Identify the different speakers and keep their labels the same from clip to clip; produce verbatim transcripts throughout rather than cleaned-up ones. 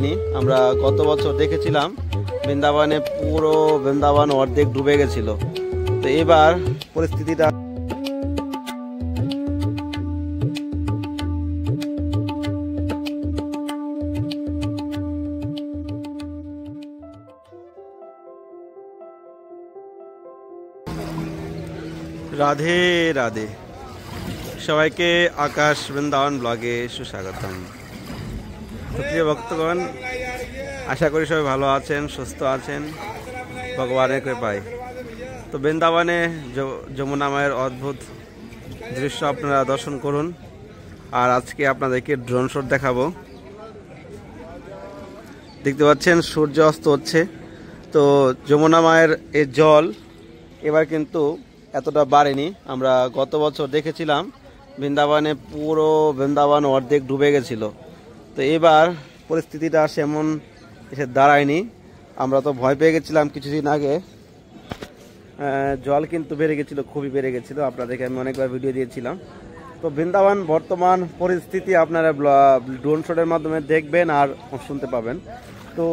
Speaker 1: দাঁড়ায়নি। আমরা গত বছর দেখেছিলাম বৃন্দাবনে পুরো বৃন্দাবন অর্ধেক ডুবে গেছিল। তো এবার পরিস্থিতিটা রাধে রাধে, সবাইকে আকাশ বৃন্দাবন ব্লগে সুস্বাগতম। প্রিয় ভক্তগণ, আশা করি সবাই ভালো আছেন, সুস্থ আছেন ভগবানের কৃপায়। তো বৃন্দাবনে যমুনা মায়ের অদ্ভুত দৃশ্য আপনারা দর্শন করুন। আর আজকে আপনাদেরকে ড্রোন শট দেখাবো। দেখতে পাচ্ছেন সূর্য অস্ত হচ্ছে। তো যমুনা মায়ের এই জল এবার কিন্তু এতটা বাড়েনি। আমরা গত বছর দেখেছিলাম বৃন্দাবনে পুরো বৃন্দাবন অর্ধেক ডুবে গেছিল। তো এবার পরিস্থিতিটা সেমন এসে দাঁড়ায়নি। আমরা তো ভয় পেয়ে গেছিলাম কিছুদিন আগে। জল কিন্তু বেড়ে গেছিলো, খুবই বেড়ে গেছিলো। আপনাদেরকে আমি অনেকবার ভিডিও দিয়েছিলাম। তো বৃন্দাবন বর্তমান পরিস্থিতি আপনারা ড্রোন শটের মাধ্যমে দেখবেন আর শুনতে পাবেন। তো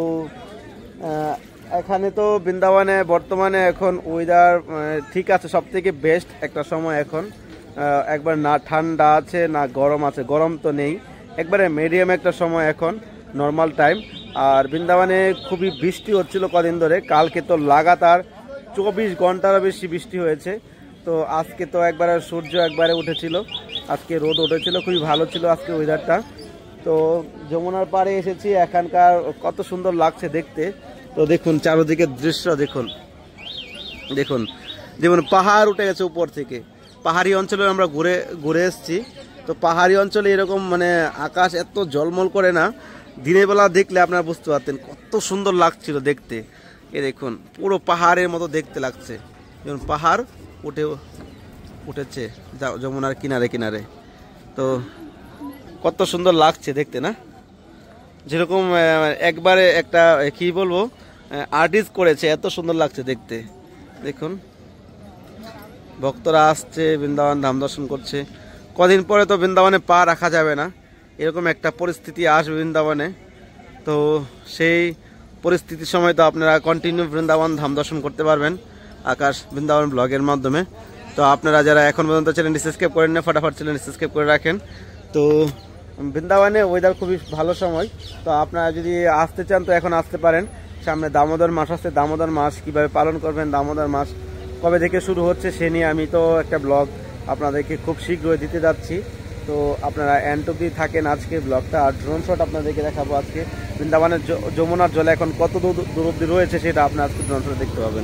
Speaker 1: এখানে তো বৃন্দাবনে বর্তমানে এখন ওয়েদার ঠিক আছে, সব থেকে বেস্ট একটা সময় এখন। একবার না ঠান্ডা আছে না গরম আছে, গরম তো নেই, একবারে মিডিয়াম একটা সময় এখন, নর্মাল টাইম। আর বৃন্দাবনে খুবই বৃষ্টি হচ্ছিল কদিন ধরে। কালকে তো লাগাতার চব্বিশ ঘন্টারও বেশি বৃষ্টি হয়েছে। তো আজকে তো একবারে সূর্য একবারে উঠেছিল, আজকে রোদ উঠেছিল, খুবই ভালো ছিল আজকে ওয়েদারটা। তো যমুনার পাড়ে এসেছি, এখানকার কত সুন্দর লাগছে দেখতে। তো দেখুন চারদিকে দৃশ্য দেখুন, দেখুন যেমন পাহাড় উঠে গেছে উপর থেকে। পাহাড়ি অঞ্চলে আমরা ঘুরে ঘুরে এসেছি। তো পাহাড়ি অঞ্চলে এরকম মানে আকাশ এত ঝলমল করে না, দিনের বেলা দেখলে আপনারা বুঝতে পারতেন কত সুন্দর লাগছিল দেখতে। এ দেখুন পুরো পাহাড়ের মতো দেখতে লাগছে, যেমন পাহাড় উঠে উঠেছে যমুনার কিনারে কিনারে। তো কত সুন্দর লাগছে দেখতে না, যেরকম একবারে একটা কি বলবো আর্টিস্ট করেছে, এত সুন্দর লাগছে দেখতে। দেখুন ভক্তরা আসছে, বৃন্দাবন ধাম দর্শন করছে। কদিন পরে তো বৃন্দাবনে পা রাখা যাবে না, এরকম একটা পরিস্থিতি আসবে বৃন্দাবনে। তো সেই পরিস্থিতির সময় তো আপনারা কন্টিনিউ বৃন্দাবন ধাম দর্শন করতে পারবেন আকাশ বৃন্দাবন ব্লগের মাধ্যমে। তো আপনারা যারা এখন পর্যন্ত চ্যানেলটি সাবস্ক্রাইব করেন না, ফটাফট চ্যানেলটি সাবস্ক্রাইব করে রাখেন। তো বৃন্দাবনে ওয়েদার খুবই ভালো সময়। তো আপনারা যদি আসতে চান তো এখন আসতে পারেন। সামনে দামোদর মাস আসছে, দামোদর মাস কিভাবে পালন করবেন, দামোদর মাস কবে থেকে শুরু হচ্ছে সে নিয়ে আমি তো একটা ব্লগ আপনাদেরকে খুব শীঘ্রই দিতে যাচ্ছি। তো আপনারা এন্ড অবধি থাকেন আজকে ব্লগটা। আর ড্রোন শট আপনাদেরকে দেখাবো আজকে বৃন্দাবনের যমুনার জলে এখন কত দূর অবধি রয়েছে সেটা আপনারা আজকে ড্রোন শটে দেখতে পাবেন।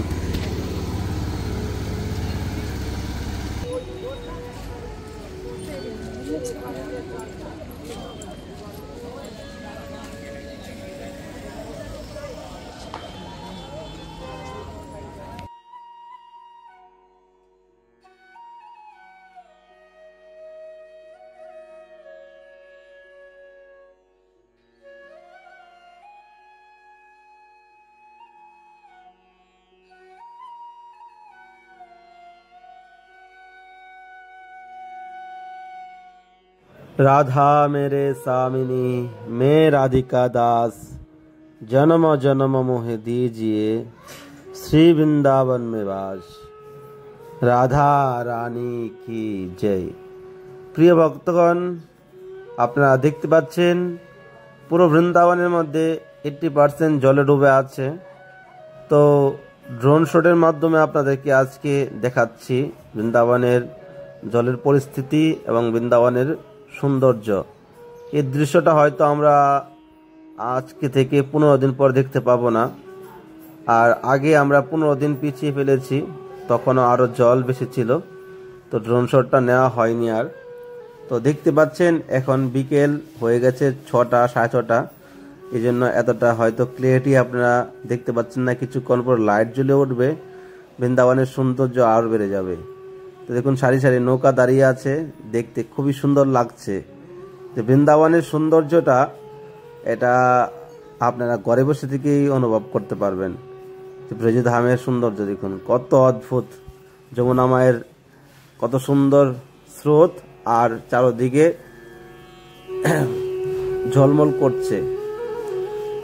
Speaker 1: राधा मेरे सामिनी, मैं राधिका दास, जन्म जन्म मोहे दीजिए श्री वृंदावन में वास। राधा रानी की जय। प्रिय भक्तगण, আপনারা দেখতে পাচ্ছেন পুরো বৃন্দাবনের মধ্যে এইট্টি পার্সেন্ট জলে ডুবে আছে। তো ড্রোন শটের মাধ্যমে আপনাদেরকে আজকে দেখাচ্ছি বৃন্দাবনের জলের পরিস্থিতি এবং বৃন্দাবনের সৌন্দর্য। এই দৃশ্যটা হয়তো আমরা আজকে থেকে পনেরো দিন পর দেখতে পাবো না। আর আগে আমরা পনেরো দিন পিছিয়ে ফেলেছি, তখনও আরও জল বেশি ছিল, তো ড্রোন শটটা নেওয়া হয়নি আর। তো দেখতে পাচ্ছেন এখন বিকেল হয়ে গেছে ছটা সাড়ে ছটা, এই জন্য এতটা হয়তো ক্লিয়ারিটি আপনারা দেখতে পাচ্ছেন না। কিছুক্ষণ পর লাইট জ্বলে উঠবে, বৃন্দাবনের সৌন্দর্য আরও বেড়ে যাবে। তো দেখুন সারি সারি নৌকা দাঁড়িয়ে আছে, দেখতে খুবই সুন্দর লাগছে। যে বৃন্দাবনের সৌন্দর্যটা এটা আপনারা ঘরে বসে থেকেই অনুভব করতে পারবেন। যে ব্রজধামের সৌন্দর্য দেখুন কত অদ্ভুত, যমুনা মায়ের কত সুন্দর স্রোত আর চারদিকে ঝলমল করছে।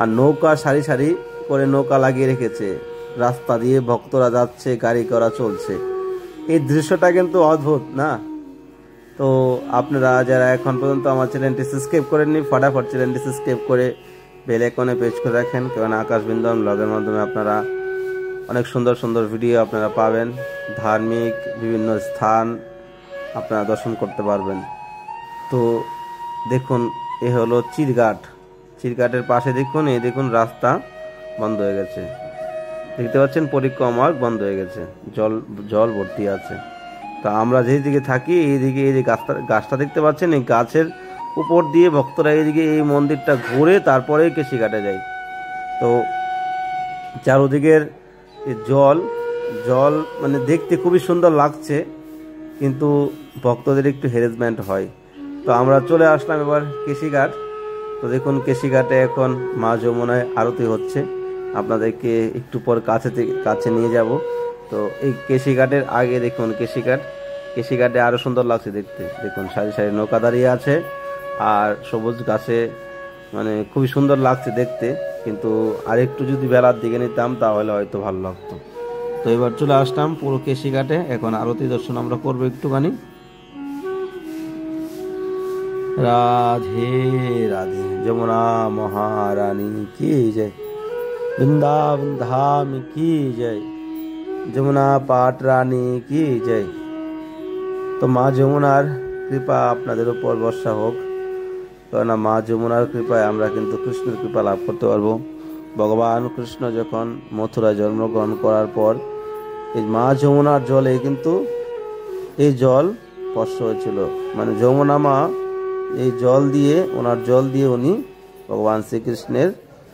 Speaker 1: আর নৌকা সারি সারি করে নৌকা লাগিয়ে রেখেছে, রাস্তা দিয়ে ভক্তরা যাচ্ছে, গাড়ি করা চলছে। এই দৃশ্যটা কিন্তু অদ্ভুত না? তো আপনারা যারা এখন পর্যন্ত আমার চ্যানেলটি সাবস্ক্রাইব করেননি, ফটাফট চ্যানেলটি সাবস্ক্রাইব করে বেল আইকনে প্রেস করে রাখেন, কারণ আকাশ বৃন্দাবন ব্লগের মাধ্যমে আপনারা অনেক সুন্দর সুন্দর ভিডিও আপনারা পাবেন, ধার্মিক বিভিন্ন স্থান আপনারা দর্শন করতে পারবেন। তো দেখুন, এ হলো চিরঘাট। চিরঘাটের পাশে দেখুন, এই দেখুন রাস্তা বন্ধ হয়ে গেছে, দেখতে পাচ্ছেন পরিক্রমা মার্গ বন্ধ হয়ে গেছে, জল জল ভর্তি আছে। তা আমরা যেদিকে থাকি এইদিকে এই যে গাছটা গাছটা দেখতে পাচ্ছেন, এই গাছের উপর দিয়ে ভক্তরা এইদিকে এই মন্দিরটা ঘুরে তারপরে কেশিঘাটে যায়। তো চারদিকের জল জল মানে দেখতে খুবই সুন্দর লাগছে, কিন্তু ভক্তদের একটু হ্যারাসমেন্ট হয়। তো আমরা চলে আসলাম এবার কেশিঘাট। তো দেখুন কেশিঘাটে এখন মা যমুনায় আরতি হচ্ছে, আপনাদেরকে একটু পর কাছে থেকে কাছে নিয়ে যাব। তো এই কেশিঘাটের আগে দেখুন কেশিঘাট, কেশিঘাটে আরও সুন্দর লাগছে দেখতে। দেখুন সারি সারি নৌকা দাঁড়িয়ে আছে আর সবুজ গাছে, মানে খুবই সুন্দর লাগছে দেখতে। কিন্তু আরেকটু যদি বেলার দিকে নিতাম তাহলে হয়তো ভালো লাগতো। তো এবার চলে আসলাম পুরো কেশিঘাটে, এখন আরতি দর্শন আমরা করবো একটুখানি। রাধে রাধে, যमुना महारानी की जय, वृंदावन धाम की जय, যমুনা পাট রানী की जय। তো মা যমুনার কৃপা আপনাদের উপর বর্ষা হোক, কেননা মা যমুনার কৃপায় আমরা কিন্তু কৃষ্ণের কৃপা লাভ করতে পারবো। ভগবান কৃষ্ণ যখন মথুরায় জন্মগ্রহণ করার পর এই মা যমুনার জলে কিন্তু এই জল স্পর্শ হয়েছিল, মানে যমুনা মা এই জল দিয়ে ওনার জল দিয়ে উনি ভগবান শ্রীকৃষ্ণের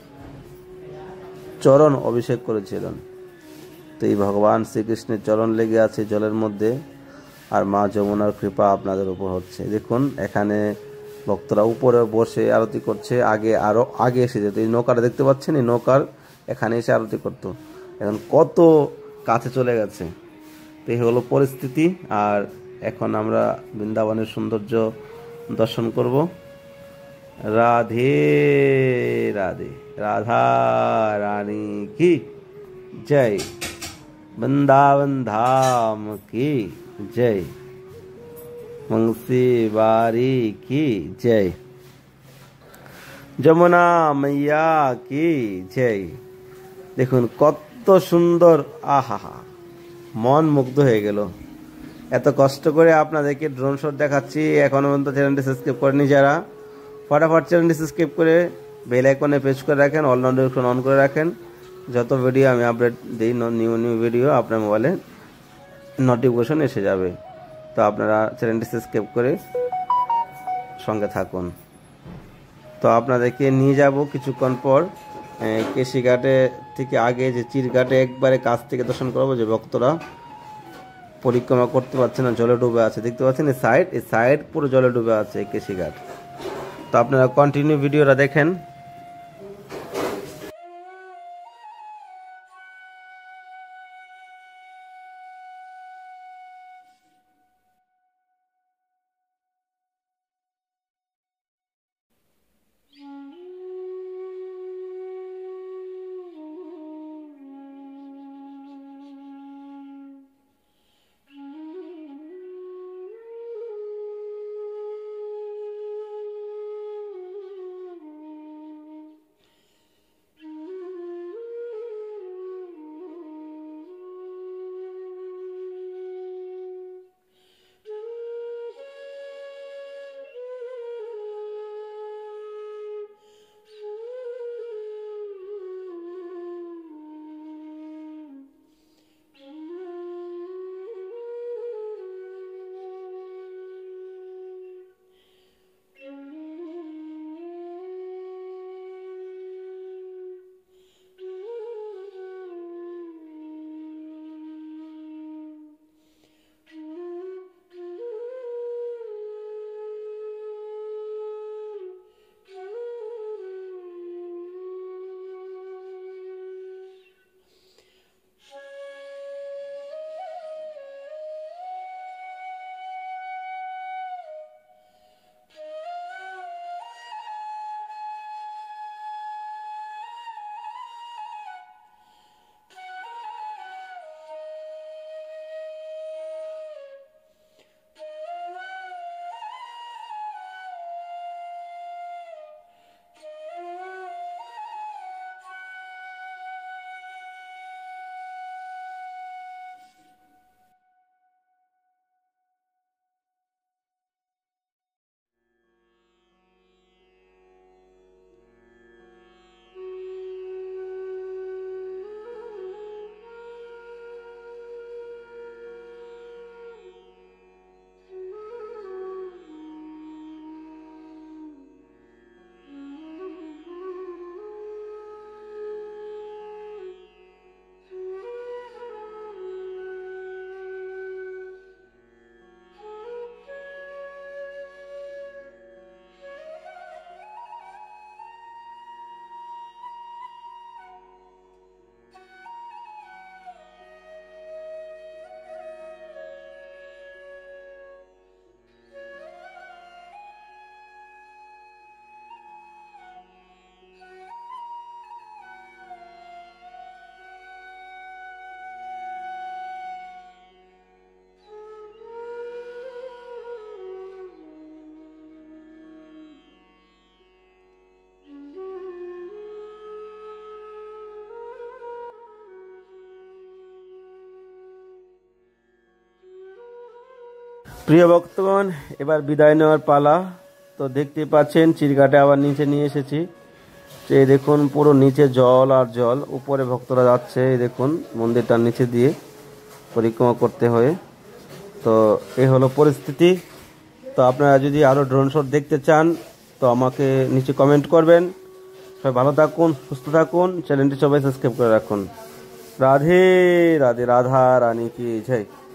Speaker 1: চরণ অভিষেক করেছিলেন। তো এই ভগবান শ্রীকৃষ্ণের চরণ লেগে আছে জলের মধ্যে, আর মা যমুনার কৃপা আপনাদের উপর হচ্ছে। দেখুন এখানে ভক্তরা উপরে বসে আরতি করছে, আগে আরো আগে এসে যেত, এই নৌকাটা দেখতে পাচ্ছেন, এই নৌকার এখানে এসে আরতি করতো, এখন কত কাছে চলে গেছে। তো এই হলো পরিস্থিতি। আর এখন আমরা বৃন্দাবনের সৌন্দর্য দর্শন করব। রাধে রাধে, রাধা রানী কি জয়, বৃন্দাবন ধাম की जय, मुंशी बारी की जय, যমুনা मैया की जय। দেখুন কত সুন্দর, আহা, মন মুগ্ধ হয়ে গেল। এত কষ্ট করে আপনাদেরকে ড্রোন শট দেখাচ্ছি, এখনো পর্যন্ত চ্যানেলটি সাবস্ক্রাইব করেনি যারা, ফটাফট চ্যানেলটি সাবস্ক্রাইব করে বেল আইকনে প্রেস করে রাখেন, অল নোটিফিকেশন অন করে রাখেন। যত ভিডিও আমি আপডেট দিই, নিউ নিউ ভিডিও আপনার মোবাইলে নোটিফিকেশন এসে যাবে। তো আপনারা চ্যানেলটি সাবস্ক্রাইব করে সঙ্গে থাকুন। তো আপনাদেরকে নিয়ে যাব কিছুক্ষণ পর কেশিঘাটে থেকে আগে যে চিরঘাটে একবারে কাছ থেকে দর্শন করবো, যে ভক্তরা পরিক্রমা করতে পারছে না, জলে ডুবে আছে। দেখতে পাচ্ছেন এই সাইড এই সাইড পুরো জলে ডুবে আছে কেশিঘাট। তো আপনারা কন্টিনিউ ভিডিওটা দেখেন। প্রিয় ভক্তগণ, এবার বিদায় নেওয়ার পালা। তো দেখতে পাচ্ছেন চিরঘাটে আবার নিচে নিয়ে এসেছি। তো এই দেখুন পুরো নিচে জল আর জল, উপরে ভক্তরা যাচ্ছে এই দেখুন মন্দিরটার নিচে দিয়ে পরিক্রমা করতে হয়ে। তো এই হলো পরিস্থিতি। তো আপনারা যদি আরও ড্রোন শট দেখতে চান তো আমাকে নিচে কমেন্ট করবেন। সবাই ভালো থাকুন, সুস্থ থাকুন, চ্যানেলটি সবাই সাবস্ক্রাইব করে রাখুন। রাধে রাধে, রাধা রানী কি জয়।